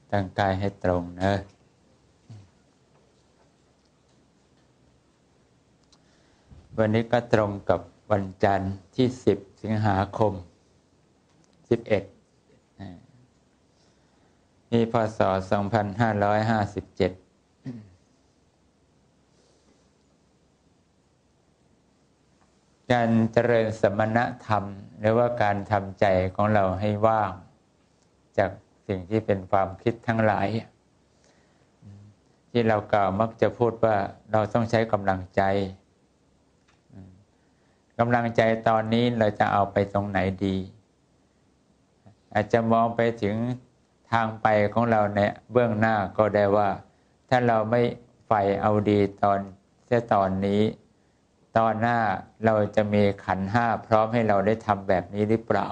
ตั้งกายให้ตรงนะวันนี้ก็ตรงกับวันจันทร์ที่10 สิงหาคม11นี่พ.ศ. 2557การเจริญสมณธรรมหรือว่าการทำใจของเราให้ว่างจากสิ่งที่เป็นความคิดทั้งหลายที่เรากล่าวมักจะพูดว่าเราต้องใช้กำลังใจกำลังใจตอนนี้เราจะเอาไปตรงไหนดีอาจจะมองไปถึงทางไปของเราในเบื้องหน้าก็ได้ว่าถ้าเราไม่ใฝ่เอาดีตอนนี้ตอนหน้าเราจะมีขันธ์ห้าพร้อมให้เราได้ทำแบบนี้หรือเปล่า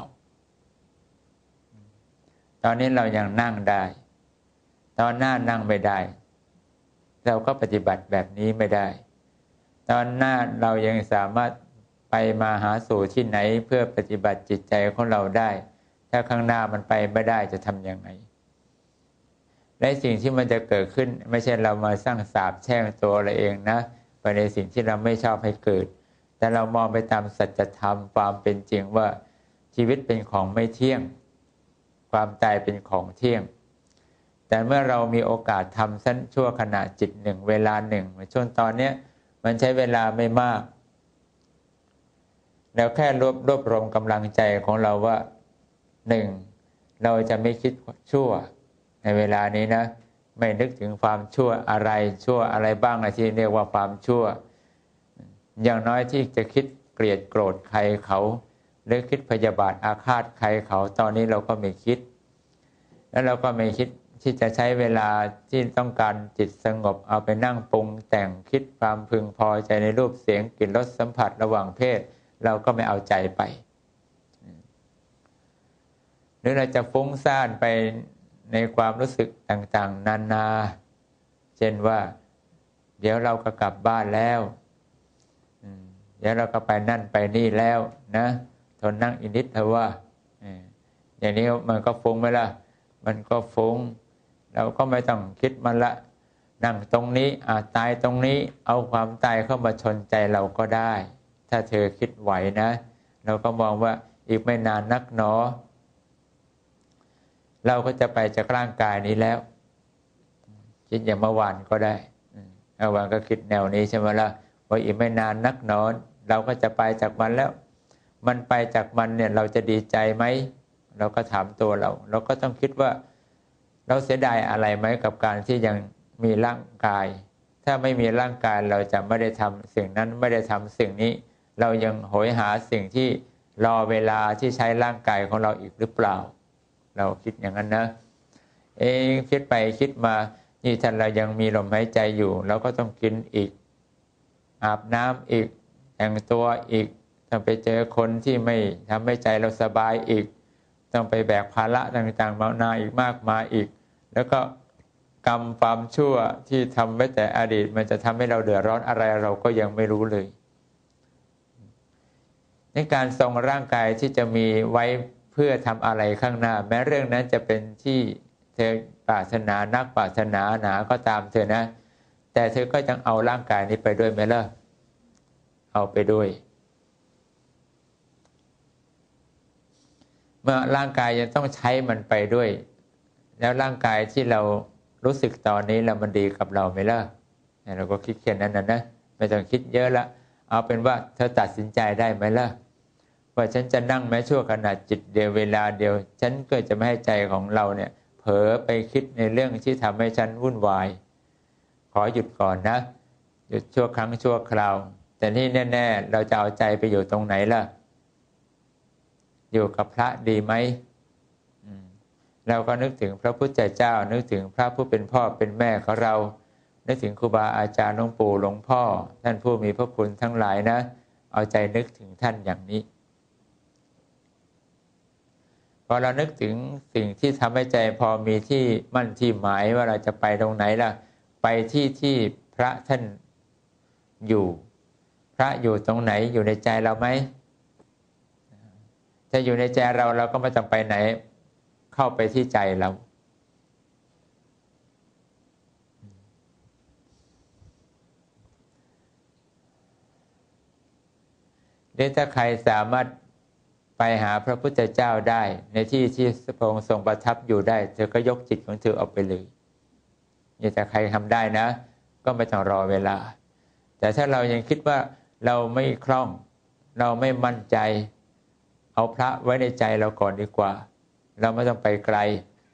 ตอนนี้เรายังนั่งได้ตอนหน้านั่งไม่ได้เราก็ปฏิบัติแบบนี้ไม่ได้ตอนหน้าเรายังสามารถไปมาหาสู่ที่ไหนเพื่อปฏิบัติจิตใจของเราได้ถ้าข้างหน้ามันไปไม่ได้จะทำยังไงและสิ่งที่มันจะเกิดขึ้นไม่ใช่เรามาสร้างสาปแช่งตัวเราเองนะไปในสิ่งที่เราไม่ชอบให้เกิดแต่เรามองไปตามสัจธรรมความเป็นจริงว่าชีวิตเป็นของไม่เที่ยงความตายเป็นของเที่ยงแต่เมื่อเรามีโอกาสทำสั้นชั่วขณะจิตหนึ่งเวลาหนึ่งช่วงตอนนี้มันใช้เวลาไม่มากแล้วแค่รวบรวมกำลังใจของเราว่าหนึ่งเราจะไม่คิดชั่วในเวลานี้นะไม่นึกถึงความชั่วอะไรบ้างที่เรียกว่าความชั่วอย่างน้อยที่จะคิดเกลียดโกรธใครเขาหรือคิดพยาบาทอาฆาตใครเขาตอนนี้เราก็ไม่คิดแล้วเราก็ไม่คิดที่จะใช้เวลาที่ต้องการจิตสงบเอาไปนั่งปรุงแต่งคิดความพึงพอใจในรูปเสียงกลิ่นรสสัมผัสระหว่างเพศเราก็ไม่เอาใจไปหรือเราจะฟุ้งซ่านไปในความรู้สึกต่างๆนานาเช่นว่าเดี๋ยวเราก็กลับบ้านแล้วเดี๋ยวเราก็ไปนั่นไปนี่แล้วนะทนนั่งอีกนิดเถอะว่าอย่างนี้มันก็ฟุ้งไหมล่ะมันก็ฟุ้งเราก็ไม่ต้องคิดมันละนั่งตรงนี้ตายตรงนี้เอาความตายเข้ามาชนใจเราก็ได้ถ้าเธอคิดไหวนะเราก็มองว่าอีกไม่นานนักหนอเราก็จะไปจากร่างกายนี้แล้วคิดอย่างเมื่อวานก็ได้เมื่อวานก็คิดแนวนี้ใช่ไหมล่ะว่าอีกไม่นานนักหนอเราก็จะไปจากมันแล้วมันไปจากมันเนี่ยเราจะดีใจไหมเราก็ถามตัวเราก็ต้องคิดว่าเราเสียดายอะไรไหมกับการที่ยังมีร่างกายถ้าไม่มีร่างกายเราจะไม่ได้ทำสิ่งนั้นไม่ได้ทำสิ่งนี้เรายังโหยหาสิ่งที่รอเวลาที่ใช้ร่างกายของเราอีกหรือเปล่าเราคิดอย่างนั้นนะคิดไปคิดมานี่ท่านเรายังมีลมหายใจอยู่เราก็ต้องกินอีกอาบน้ำอีกแต่งตัวอีกต้องไปเจอคนที่ไม่ทำให้ใจเราสบายอีกต้องไปแบกภาระต่างๆมานาอีกมากมายอีกแล้วก็กรรมความชั่วที่ทำไว้แต่อดีตมันจะทำให้เราเดือดร้อนอะไรเราก็ยังไม่รู้เลยในการทรงร่างกายที่จะมีไว้เพื่อทำอะไรข้างหน้าแม้เรื่องนั้นจะเป็นที่เธอปรารถนานักปรารถนาหนาก็ตามเธอนะแต่เธอก็ยังเอาร่างกายนี้ไปด้วยไหมล่ะเอาไปด้วยเมื่อร่างกายยังต้องใช้มันไปด้วยแล้วร่างกายที่เรารู้สึกตอนนี้แล้วมันดีกับเราไหมล่ะเราก็คิดแค่นั้นนะไม่ต้องคิดเยอะละเอาเป็นว่าเธอตัดสินใจได้ไหมล่ะว่าฉันจะนั่งแม้ชั่วขณะจิตเดียวเวลาเดียวฉันก็จะไม่ให้ใจของเราเนี่ยเผลอไปคิดในเรื่องที่ทำให้ฉันวุ่นวายขอหยุดก่อนนะหยุดชั่วครั้งชั่วคราวแต่นี่แน่ๆเราจะเอาใจไปอยู่ตรงไหนล่ะอยู่กับพระดีไหมเราก็นึกถึงพระพุทธเจ้านึกถึงพระผู้เป็นพ่อเป็นแม่ของเรานึกถึงครูบาอาจารย์หลวงปู่หลวงพ่อท่านผู้มีพระคุณทั้งหลายนะเอาใจนึกถึงท่านอย่างนี้พอเรานึกถึงสิ่งที่ทำให้ใจพอมีที่มั่นที่หมายว่าเราจะไปตรงไหนล่ะไปที่พระท่านอยู่พระอยู่ตรงไหนอยู่ในใจเราไหมถ้าอยู่ในใจเราก็ไม่ต้องไปไหนเข้าไปที่ใจเราหรือถ้าใครสามารถไปหาพระพุทธเจ้าได้ในที่ที่พระองค์ทรงประทับอยู่ได้เธอก็ยกจิตของเธอออกไปเลยนี่ถ้าใครทำได้นะก็ไม่ต้องรอเวลาแต่ถ้าเรายังคิดว่าเราไม่คล่องเราไม่มั่นใจเอาพระไว้ในใจเราก่อนดีกว่าเราไม่ต้องไปไกล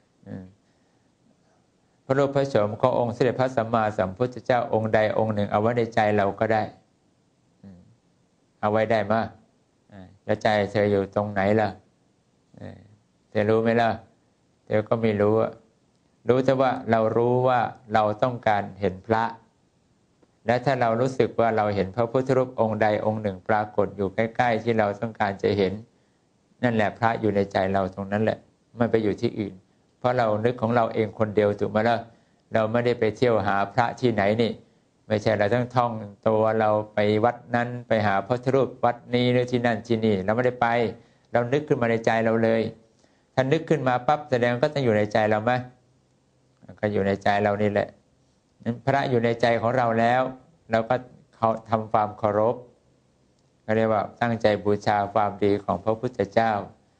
พระรูปพระโฉมขององค์เสด็จพระสัมมาสัมพุทธเจ้าองค์ใดองค์หนึ่งเอาไว้ในใจเราก็ได้เอาไว้ได้มั้ยแล้วใจเธออยู่ตรงไหนล่ะเธอรู้ไหมล่ะเธอก็ไม่รู้รู้แต่ว่าเรารู้ว่าเราต้องการเห็นพระและถ้าเรารู้สึกว่าเราเห็นพระพุทธรูปองค์ใดองค์หนึ่งปรากฏอยู่ใกล้ๆที่เราต้องการจะเห็นนั่นแหละพระอยู่ในใจเราตรงนั้นแหละไม่ไปอยู่ที่อื่นเพราะเรานึกของเราเองคนเดียวถูกไหมล่ะเราไม่ได้ไปเที่ยวหาพระที่ไหนนี่ไม่ใช่เราต้องท่องตัวเราไปวัดนั้นไปหาพระพุทธรูปวัดนี้หรือที่นั่นที่นี่เราไม่ได้ไปเรานึกขึ้นมาในใจเราเลยถ้านึกขึ้นมาปั๊บแสดงก็ต้องอยู่ในใจเราไหมก็อยู่ในใจเรานี่แหละนั้นพระอยู่ในใจของเราแล้วเราก็เขาทำความเคารพก็เรียกว่าตั้งใจบูชาความดีของพระพุทธเจ้า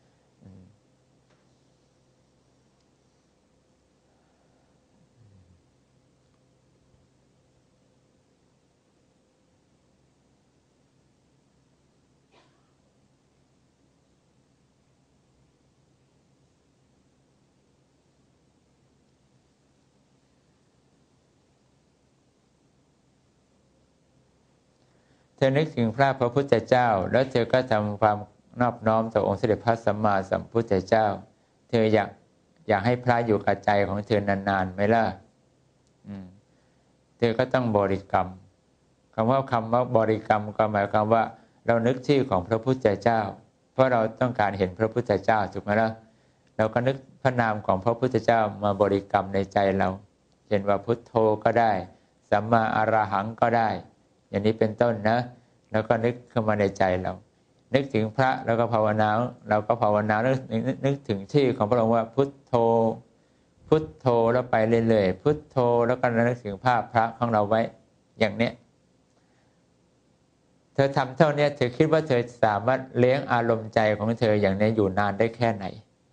เธอนึกถึงพระพุทธเจ้าแล้วเธอก็ทำความนอบน้อมต่อองค์เสด็จพระสัมมาสัมพุทธเจ้าเธออยากให้พระอยู่กับใจของเธอนานๆไหมล่ะเธอก็ต้องบริกรรมคำว่าบริกรรมก็หมายความว่าเรานึกชื่อของพระพุทธเจ้าเพราะเราต้องการเห็นพระพุทธเจ้าถูกไหมล่ะเราก็นึกพระนามของพระพุทธเจ้ามาบริกรรมในใจเราเช่นว่าพุทโธก็ได้สัมมาอรหังก็ได้อย่างนี้เป็นต้นนะแล้วก็นึกเข้ามาในใจเรานึกถึงพระแล้วก็ภาวนาเราก็ภาวนานึกถึงชื่อของพระองค์ว่าพุทโธพุทโธแล้วไปเรื่อยๆพุทโธแล้วก็นึกถึงภาพพระของเราไว้อย่างเนี้ยเธอทำเท่านี้เธอคิดว่าเธอสามารถเลี้ยงอารมณ์ใจของเธออย่างนี้อยู่นานได้แค่ไหน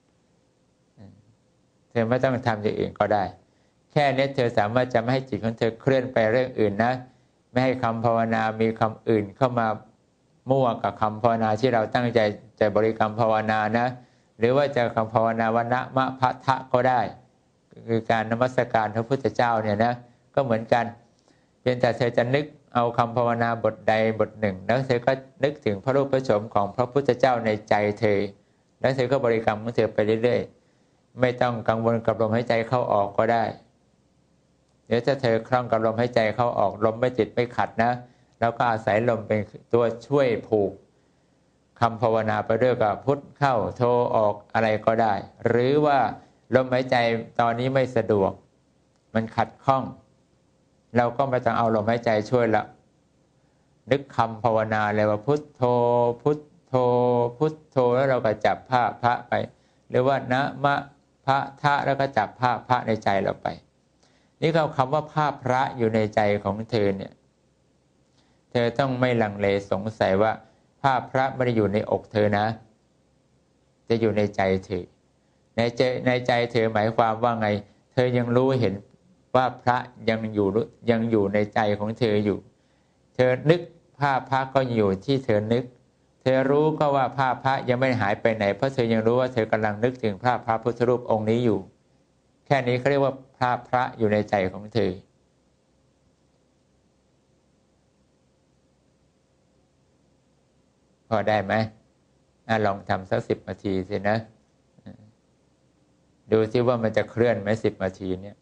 เธอไม่ต้องทำอย่างอื่นก็ได้แค่นี้เธอสามารถจะไม่ให้จิตของเธอเคลื่อนไปเรื่องอื่นนะไม่ให้คำภาวนามีคำอื่นเข้ามามั่วกับคำภาวนาที่เราตั้งใจจะบริกรรมภาวนานะหรือว่าจะคำภาวนาว่านะมะพะทะก็ได้คือการนมัสการพระพุทธเจ้าเนี่ยนะก็เหมือนกันเพียงแต่เธอจะนึกเอาคำภาวนาบทใดบทหนึ่งแล้วเธอก็นึกถึงพระรูปพระโฉมของพระพุทธเจ้าในใจเธอแล้วเธอก็บริกรรมของเธอไปเรื่อยๆไม่ต้องกังวลกับลมหายใจเข้าออกก็ได้เดี๋ยวถ้าเธอคล่องกับลมหายใจเข้าออกลมไม่ติดไม่ขัดนะแล้วก็อาศัยลมเป็นตัวช่วยผูกคำภาวนาไปด้วยกับพุทเข้าโทออกอะไรก็ได้หรือว่าลมหายใจตอนนี้ไม่สะดวกมันขัดข้องเราก็ไม่ต้องเอาลมหายใจช่วยละนึกคำภาวนาเลยว่าพุทโธพุทโธพุทโธแล้วเราก็จับภาพพระไปหรือว่านะมะพะทะแล้วก็จับภาพพระในใจเราไปนี่ก็คำว่าภาพพระอยู่ในใจของเธอเนี่ยเธอต้องไม่ลังเลสงสัยว่าภาพพระไม่ได้อยู่ในอกเธอนะจะอยู่ในใจเธอในใจเธอหมายความว่าไงเธอยังรู้เห็นว่าพระยังอยู่ในใจของเธออยู่เธอนึกภาพพระก็อยู่ที่เธอนึกเธอรู้ก็ว่าภาพพระยังไม่หายไปไหนเพราะเธอยังรู้ว่าเธอกำลังนึกถึงภาพพระพุทธรูปองค์นี้อยู่แค่นี้เขาเรียกว่าภาพพระอยู่ในใจของเธอพอได้ไหมลองทำสัก10 นาทีสินะดูซิว่ามันจะเคลื่อนไหม10 นาทีเนี่ย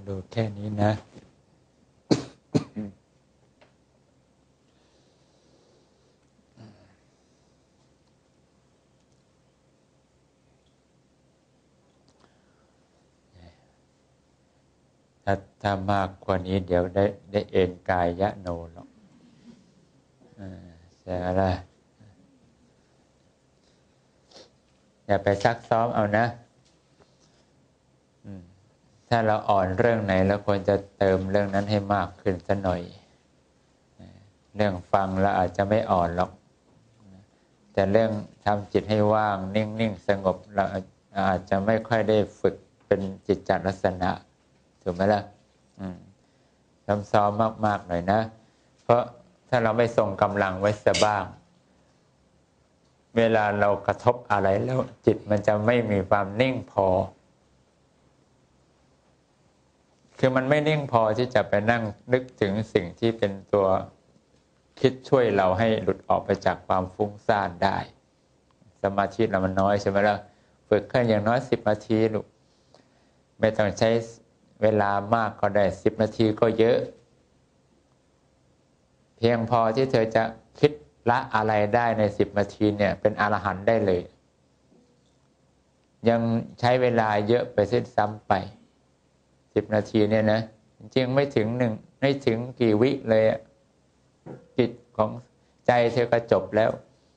ดูแค่นี้นะถ้ามากกว่านี้เดี๋ยวได้เอนกายยะโนหรอกใช่ไหมล่ะอย่าไปซักซ้อมเอานะถ้าเราอ่อนเรื่องไหนเราควรจะเติมเรื่องนั้นให้มากขึ้นสักหน่อยเรื่องฟังเราอาจจะไม่อ่อนหรอกแต่เรื่องทำจิตให้ว่างนิ่งๆสงบเราอาจจะไม่ค่อยได้ฝึกเป็นจิตจลักษณะถูกไหมล่ะซ้อมมากๆหน่อยนะเพราะถ้าเราไม่ทรงกำลังไว้ซะบ้างเวลาเรากระทบอะไรแล้วจิตมันจะไม่มีความนิ่งพอคือมันไม่นิ่งพอที่จะไปนั่งนึกถึงสิ่งที่เป็นตัวคิดช่วยเราให้หลุดออกไปจากความฟุ้งซ่านได้สมาธิเรามันน้อยใช่ไหมล่ะฝึกแค่อย่างน้อย10 นาทีลูกไม่ต้องใช้เวลามากก็ได้10 นาทีก็เยอะเพียงพอที่เธอจะคิดละอะไรได้ใน10 นาทีเนี่ยเป็นอรหันต์ได้เลยยังใช้เวลาเยอะไปเส้นซ้ำไป10 นาทีเนี่ยนะจริงๆไม่ถึงกี่วิเลยจิตของใจเธอก็จบแล้ว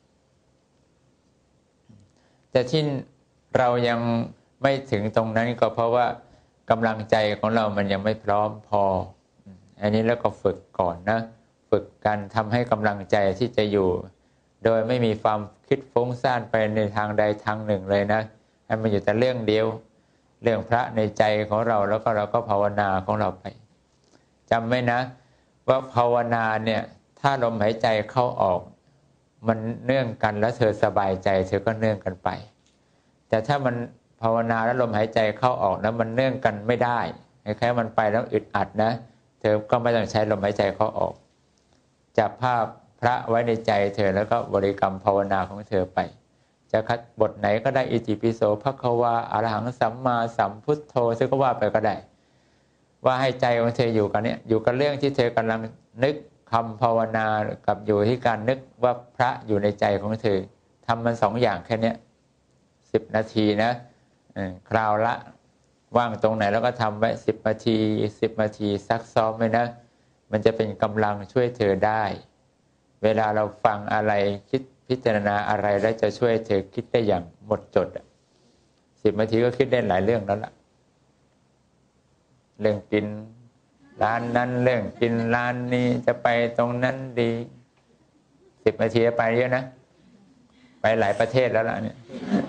แต่ที่เรายังไม่ถึงตรงนั้นก็เพราะว่ากำลังใจของเรามันยังไม่พร้อมพออันนี้แล้วก็ฝึกก่อนนะฝึกกันทำให้กำลังใจที่จะอยู่โดยไม่มีความคิดฟุ้งซ่านไปในทางใดทางหนึ่งเลยนะให้มันอยู่แต่เรื่องเดียวเรื่องพระในใจของเราแล้วก็เราก็ภาวนาของเราไปจำไว้นะว่าภาวนาเนี่ยถ้าลมหายใจเข้าออกมันเนื่องกันแล้วเธอสบายใจเธอก็เนื่องกันไปแต่ถ้ามันภาวนาแล้วลมหายใจเข้าออกแล้วมันเนื่องกันไม่ได้แค่มันไปแล้วอึดอัดนะเธอก็ไม่ต้องใช้ลมหายใจเข้าออกจับภาพพระไว้ในใจเธอแล้วก็บริกรรมภาวนาของเธอไปจะคัดบทไหนก็ได้อิติปิโสภควาอรหังสัมมาสัมพุทโธเธอก็ว่าไปก็ได้ว่าให้ใจของเธออยู่กับเนี่ยอยู่กับเรื่องที่เธอกำลังนึกคำภาวนากับอยู่ที่การนึกว่าพระอยู่ในใจของเธอทำมัน2 อย่างแค่นี้10 นาทีนะคราวละว่างตรงไหนแล้วก็ทำไว้10 นาที10 นาทีซักซ้อมไว้นะมันจะเป็นกำลังช่วยเธอได้เวลาเราฟังอะไรคิดพิจารณาอะไรแล้วจะช่วยเธอคิดได้อย่างหมดจด10 นาทีก็คิดได้หลายเรื่องแล้วล่ะเรื่องกินร้านนั้นเรื่องกินร้านนี้จะไปตรงนั้นดี10 นาทีไปเยอะนะไปหลายประเทศแล้วล่ะเนี่ย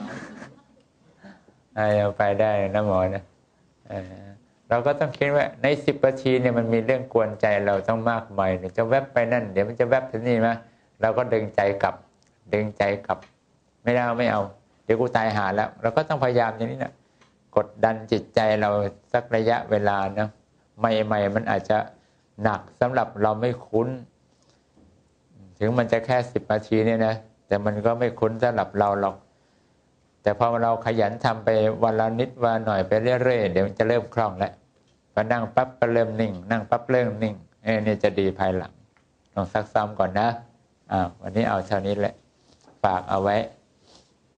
เราไปได้นะหมอนะเราก็ต้องคิดว่าใน10 นาทีเนี่ยมันมีเรื่องกวนใจเราต้องมากมายเดี๋ยวจะแวบไปนั่นเดี๋ยวมันจะแวบไปนี่มาเราก็ดึงใจกลับไม่เอาเดี๋ยวกูตายหาแล้วเราก็ต้องพยายามอย่างนี้นะกดดันจิตใจเราสักระยะเวลานะใหม่ๆมันอาจจะหนักสำหรับเราไม่คุ้นถึงมันจะแค่10 นาทีเนี่ยนะแต่มันก็ไม่คุ้นสำหรับเราหรอกแต่พอเราขยันทำไปวันละนิดวันหน่อยไปเรื่อยๆเดี๋ยวมันจะเริ่มคล่องแล้วพอนั่งปั๊บก็เริ่มนิ่งนั่งปั๊บเริ่มนิ่งนี่จะดีภายหลังลองซักซ้อมก่อนนะวันนี้เอาเท่านี้แหละฝากเอาไว้